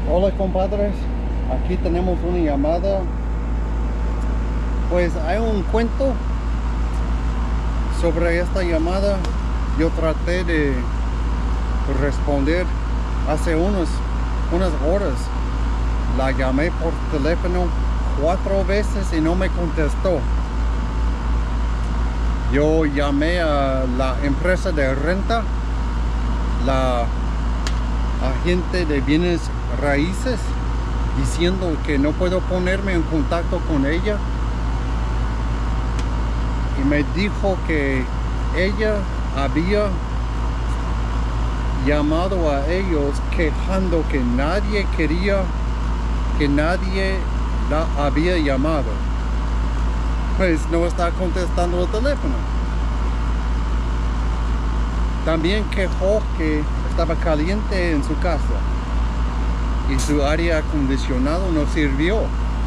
Hola compadres, aquí tenemos una llamada. Pues hay un cuento sobre esta llamada. Yo traté de responder hace unas horas. La llamé por teléfono 4 veces y no me contestó. Yo llamé a la empresa de renta, la agente de bienes raíces, diciendo que no puedo ponerme en contacto con ella, y me dijo que ella había llamado a ellos quejando que nadie la había llamado. Pues no está contestando el teléfono. También quejó que estaba caliente en su casa y su aire acondicionado no sirvió.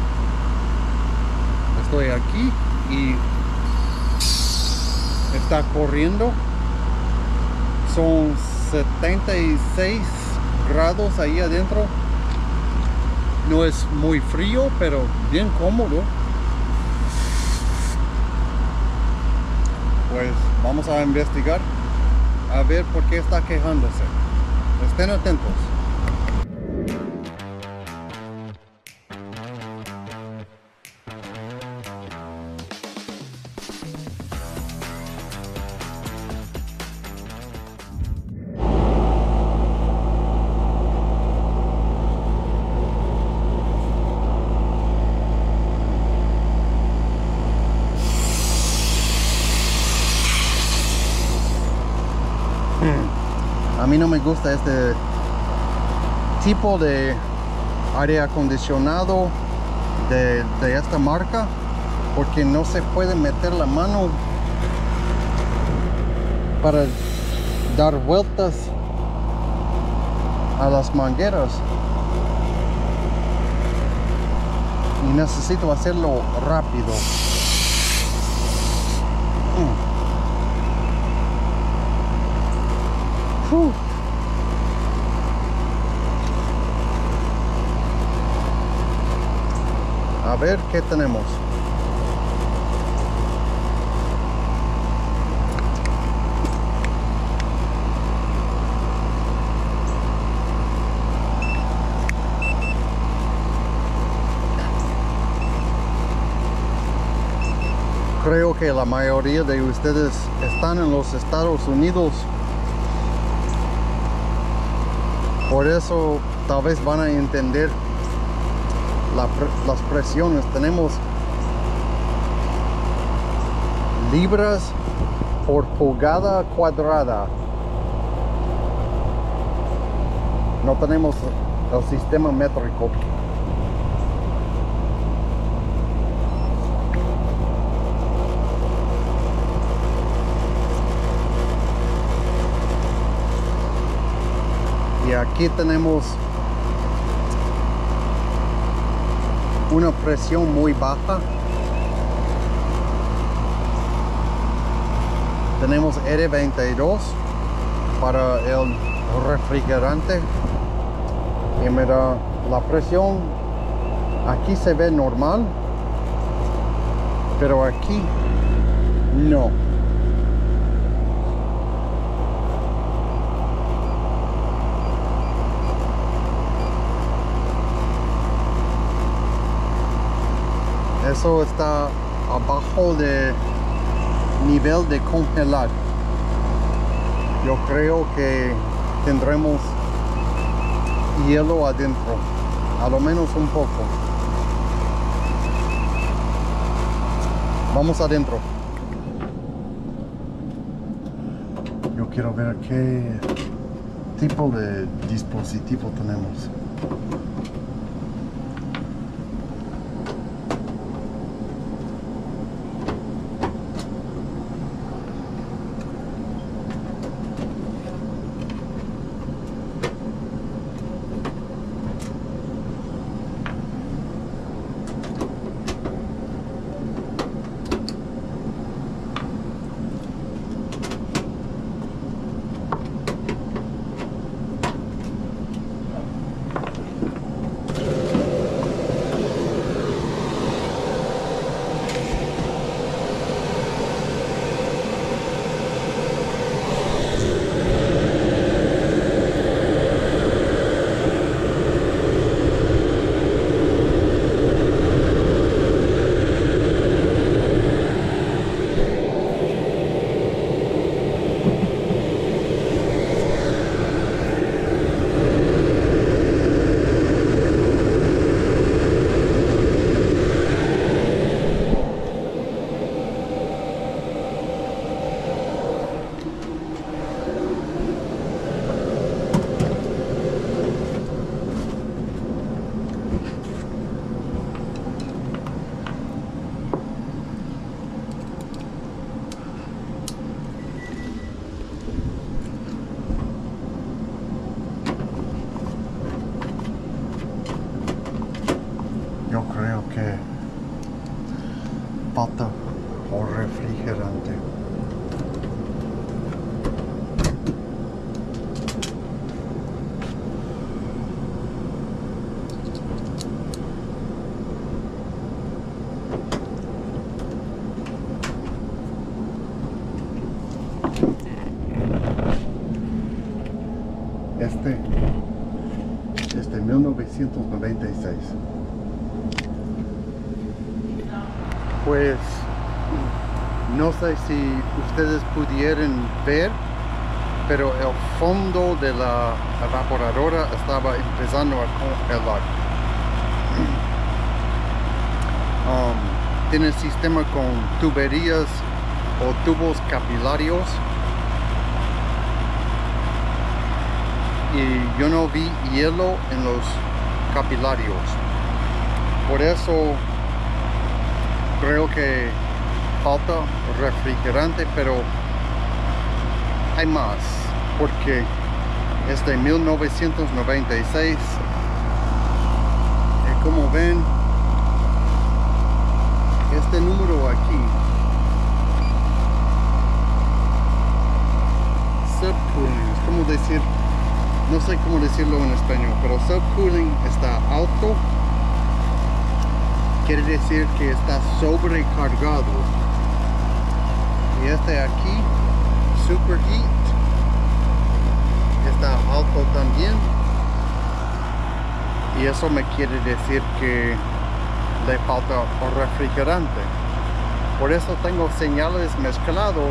Estoy aquí y está corriendo. Son 76 grados ahí adentro. No es muy frío, pero bien cómodo. Pues vamos a investigar a ver por qué está quejándose. Estén atentos. A mí no me gusta este tipo de aire acondicionado de esta marca, porque no se puede meter la mano para dar vueltas a las mangueras, y necesito hacerlo rápido. A ver qué tenemos. Creo que la mayoría de ustedes están en los Estados Unidos. Por eso tal vez van a entender las presiones. Tenemos libras por pulgada cuadrada. No tenemos el sistema métrico. Y aquí tenemos una presión muy baja. Tenemos R22 para el refrigerante. Y mira, la presión aquí se ve normal, pero aquí no. Eso está abajo de nivel de congelar. Yo creo que tendremos hielo adentro, a lo menos un poco. Vamos adentro. Yo quiero ver qué tipo de dispositivo tenemos. que falta el refrigerante. Este es de 1996. Pues no sé si ustedes pudieran ver, pero el fondo de la evaporadora estaba empezando a congelar. Tiene sistema con tuberías o tubos capilarios. Y yo no vi hielo en los capilarios. Por eso creo que falta refrigerante, pero hay más, porque es de 1996. Y como ven, este número aquí, subcooling, es como decir, no sé cómo decirlo en español, pero subcooling está alto, quiere decir que está sobrecargado. Y este aquí, superheat, está alto también, y eso me quiere decir que le falta el refrigerante. Por eso tengo señales mezclados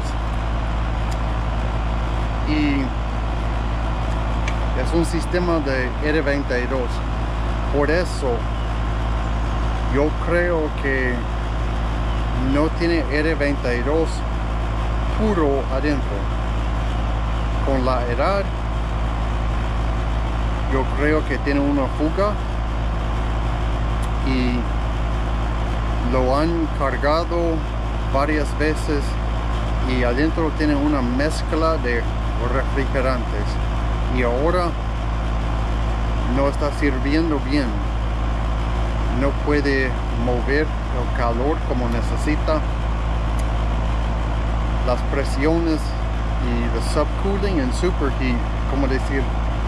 y es un sistema de R22. Por eso yo creo que no tiene R22 puro adentro. Con la edad yo creo que tiene una fuga y lo han cargado varias veces y adentro tiene una mezcla de refrigerantes. Y ahora no está sirviendo bien, no puede mover el calor como necesita. Las presiones y el subcooling and superheat, como decir,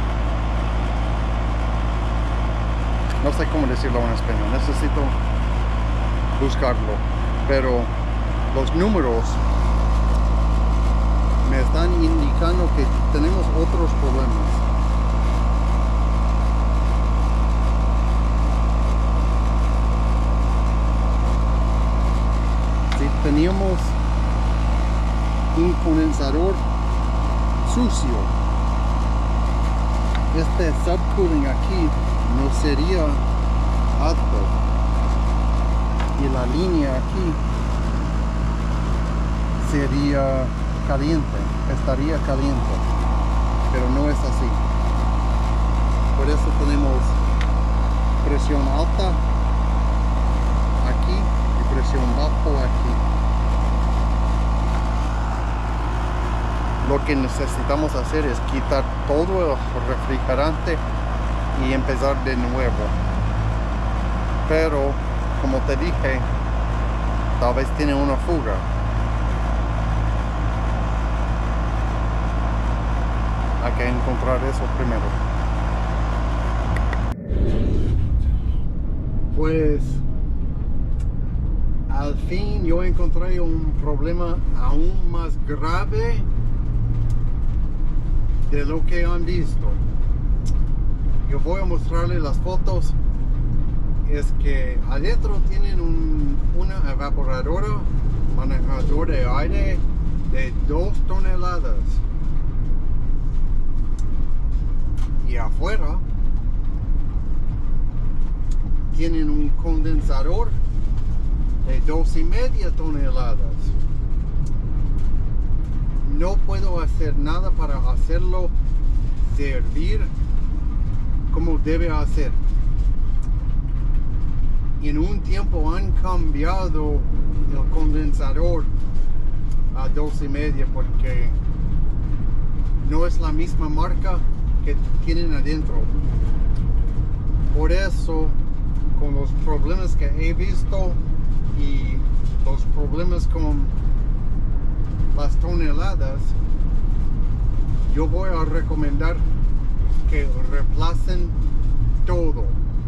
no sé cómo decirlo en español, necesito buscarlo, pero los números me están indicando que tenemos otros problemas. Si teníamos un condensador sucio, este subcooling aquí no sería alto y la línea aquí sería caliente, estaría caliente, pero no es así. Por eso tenemos presión alta aquí y presión bajo aquí. Lo que necesitamos hacer es quitar todo el refrigerante y empezar de nuevo. Pero como te dije, tal vez tiene una fuga. Hay que encontrar eso primero. Pues al fin yo encontré un problema aún más grave de lo que han visto. Yo voy a mostrarles las fotos. Es que adentro tienen una evaporadora, manejador de aire de 2 toneladas. Y afuera tienen un condensador de 2,5 toneladas. No puedo hacer nada para hacerlo servir como debe hacer. En un tiempo han cambiado el condensador a 2,5 porque no es la misma marca que tienen adentro. Por eso con los problemas que he visto y los problemas con las toneladas, yo voy a recomendar que reemplacen todo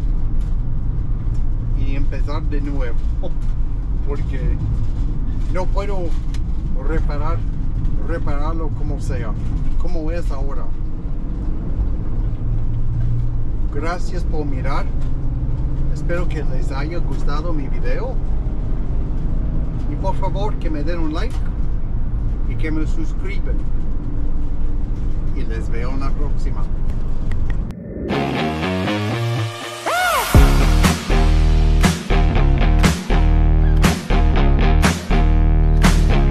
y empezar de nuevo, porque no puedo repararlo como sea, como es ahora. Gracias por mirar. Espero que les haya gustado mi video. Y por favor que me den un like y que me suscriban. Y les veo en la próxima.